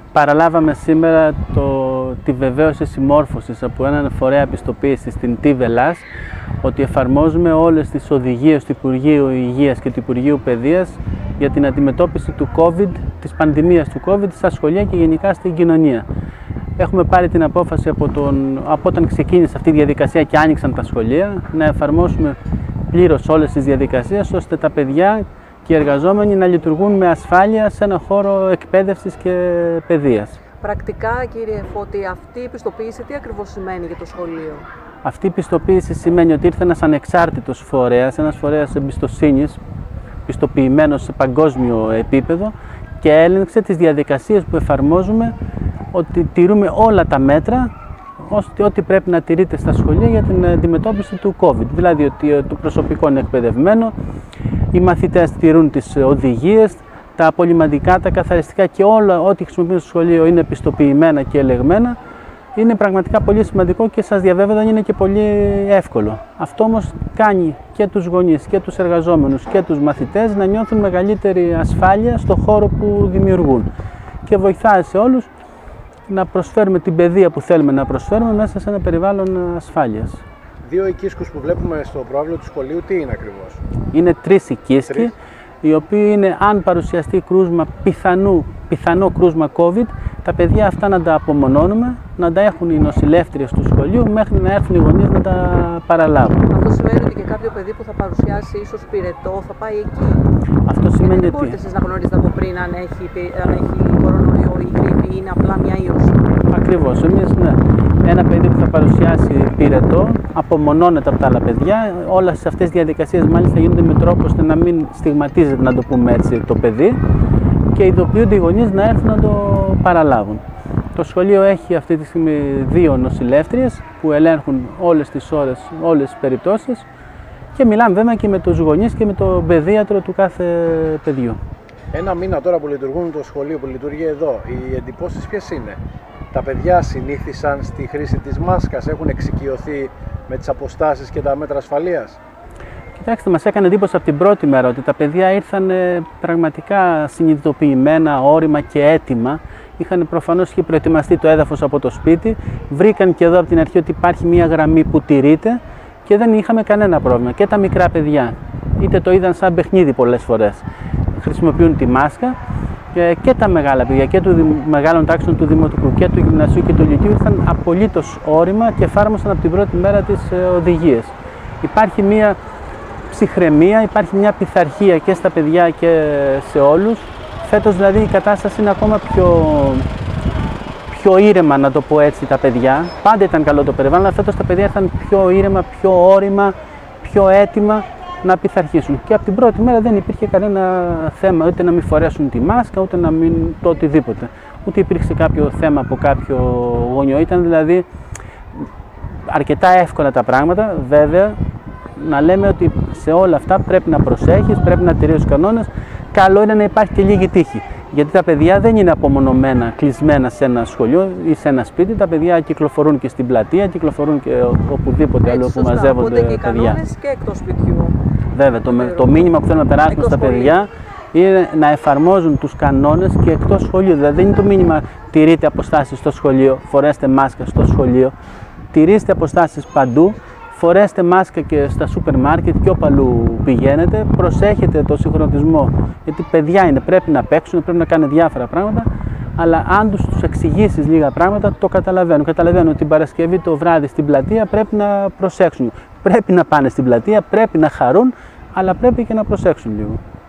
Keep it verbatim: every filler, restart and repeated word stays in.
Παραλάβαμε σήμερα το, τη βεβαίωση συμμόρφωσης από έναν φορέα πιστοποίησης στην ΤΥΒΕΛΑΣ ότι εφαρμόζουμε όλες τις οδηγίες του Υπουργείου Υγείας και του Υπουργείου Παιδείας για την αντιμετώπιση του COVID, της πανδημίας του COVID στα σχολεία και γενικά στην κοινωνία. Έχουμε πάρει την απόφαση από, τον, από όταν ξεκίνησε αυτή η διαδικασία και άνοιξαν τα σχολεία να εφαρμόσουμε πλήρως όλες τις διαδικασίες ώστε τα παιδιά και οι εργαζόμενοι να λειτουργούν με ασφάλεια σε ένα χώρο εκπαίδευσης και παιδείας. Πρακτικά, κύριε Φώτη, αυτή η πιστοποίηση τι ακριβώς σημαίνει για το σχολείο? Αυτή η πιστοποίηση σημαίνει ότι ήρθε ένας ανεξάρτητος φορέας, ένας φορέας εμπιστοσύνης, πιστοποιημένος σε παγκόσμιο επίπεδο και έλεγξε τις διαδικασίες που εφαρμόζουμε, ότι τηρούμε όλα τα μέτρα ώστε ό,τι πρέπει να τηρείται στα σχολεία για την αντιμετώπιση του COVID. Δηλαδή ότι το προσωπικό είναι εκπαιδευμένο, οι μαθητές τηρούν τις οδηγίες, τα απολυμαντικά, τα καθαριστικά και όλα ό,τι χρησιμοποιούν στο σχολείο είναι πιστοποιημένα και ελεγμένα. Είναι πραγματικά πολύ σημαντικό και σας διαβεβαιώ δεν είναι και πολύ εύκολο. Αυτό όμως κάνει και τους γονείς και τους εργαζόμενους και τους μαθητές να νιώθουν μεγαλύτερη ασφάλεια στο χώρο που δημιουργούν και βοηθάει σε όλους να προσφέρουμε την παιδεία που θέλουμε να προσφέρουμε μέσα σε ένα περιβάλλον ασφάλειας. Δύο οικίσκους που βλέπουμε στο προάβλιο του σχολείου, τι είναι ακριβώς? Είναι τρεις οικίσκοι, τρεις. Οι οποίοι είναι, αν παρουσιαστεί κρούσμα, πιθανού, πιθανό κρούσμα COVID, τα παιδιά αυτά να τα απομονώνουμε, να τα έχουν οι νοσηλεύτριες του σχολείου μέχρι να έρθουν οι γονείς να τα παραλάβουν. Αυτό σημαίνει ότι και κάποιο παιδί που θα παρουσιάσει ίσως πυρετό θα πάει εκεί? Αυτό σημαίνει ότι... Δεν μπορείτε εσείς να γνωρίζετε από πριν αν έχει, αν έχει κορονοϊό ή γρίπη, είναι απλά μια ίωση? Ακριβώς. Εμείς, ναι. Ένα παιδί που θα παρουσιάσει πυρετό απομονώνεται από τα άλλα παιδιά. Όλες αυτές τις διαδικασίες μάλιστα γίνονται με τρόπο ώστε να μην στιγματίζεται, να το πούμε έτσι, το παιδί και ειδοποιούνται οι γονείς να έρθουν να το παραλάβουν. Το σχολείο έχει αυτή τη στιγμή δύο νοσηλεύτριες που ελέγχουν όλες τις ώρες, όλες τις περιπτώσεις και μιλάμε βέβαια και με τους γονείς και με τον παιδίατρο του κάθε παιδιού. Ένα μήνα τώρα που λειτουργούν το σχολείο, που λειτουργεί εδώ, οι εντυπώσεις ποιες είναι? Τα παιδιά συνήθισαν στη χρήση της μάσκας, έχουν εξοικειωθεί με τις αποστάσεις και τα μέτρα ασφαλείας? Κοιτάξτε, μας έκανε εντύπωση από την πρώτη μέρα ότι τα παιδιά ήρθαν πραγματικά συνειδητοποιημένα, όρημα και έτοιμα. Είχαν προφανώς και προετοιμαστεί το έδαφος από το σπίτι. Βρήκαν και εδώ από την αρχή ότι υπάρχει μια γραμμή που τηρείται και δεν είχαμε κανένα πρόβλημα. Και τα μικρά παιδιά, είτε το είδαν σαν παιχνίδι πολλές φορές, χρησιμοποιούν τη μάσκα. Και τα μεγάλα παιδιά και του μεγάλων τάξεων του Δημοτικού και του Γυμνασίου και του Λυκείου ήρθαν απολύτως όρημα και εφάρμοσαν από την πρώτη μέρα τις οδηγίες. Υπάρχει μια ψυχραιμία, υπάρχει μια πειθαρχία και στα παιδιά και σε όλους. Φέτος δηλαδή η κατάσταση είναι ακόμα πιο, πιο ήρεμα, να το πω έτσι, τα παιδιά. Πάντα ήταν καλό το περιβάλλον, αλλά φέτος τα παιδιά ήρθαν πιο ήρεμα, πιο όρημα, πιο έτοιμα να πειθαρχήσουν. Και από την πρώτη μέρα δεν υπήρχε κανένα θέμα, ούτε να μην φορέσουν τη μάσκα, ούτε να μην το οτιδήποτε. Ούτε υπήρξε κάποιο θέμα από κάποιο γονιό. Ήταν δηλαδή αρκετά εύκολα τα πράγματα. Βέβαια, να λέμε ότι σε όλα αυτά πρέπει να προσέχεις, πρέπει να τηρείς τους κανόνες. Καλό είναι να υπάρχει και λίγη τύχη. Γιατί τα παιδιά δεν είναι απομονωμένα, κλεισμένα σε ένα σχολείο ή σε ένα σπίτι. Τα παιδιά κυκλοφορούν και στην πλατεία, κυκλοφορούν και οπουδήποτε άλλο που μαζεύονται και οι παιδιά. Κανόνες και εκτός σπιτιού. Βέβαια, το, το μήνυμα που θέλουμε να περάσουμε στα παιδιά είναι να εφαρμόζουν τους κανόνες και εκτός σχολείου. Δηλαδή δεν είναι το μήνυμα τηρείτε αποστάσεις στο σχολείο, φορέστε μάσκα στο σχολείο. Τηρήστε αποστάσεις παντού. Φορέστε μάσκα και στα σούπερ μάρκετ και όπου αλλού πηγαίνετε. Προσέχετε το συγχρονισμό, γιατί παιδιά είναι, πρέπει να παίξουν, πρέπει να κάνουν διάφορα πράγματα. Αλλά αν τους, τους εξηγήσεις λίγα πράγματα, το καταλαβαίνουν. Καταλαβαίνουν ότι την Παρασκευή το βράδυ στην πλατεία πρέπει να προσέξουν. Πρέπει να πάνε στην πλατεία, πρέπει να χαρούν, αλλά πρέπει και να προσέξουν λίγο.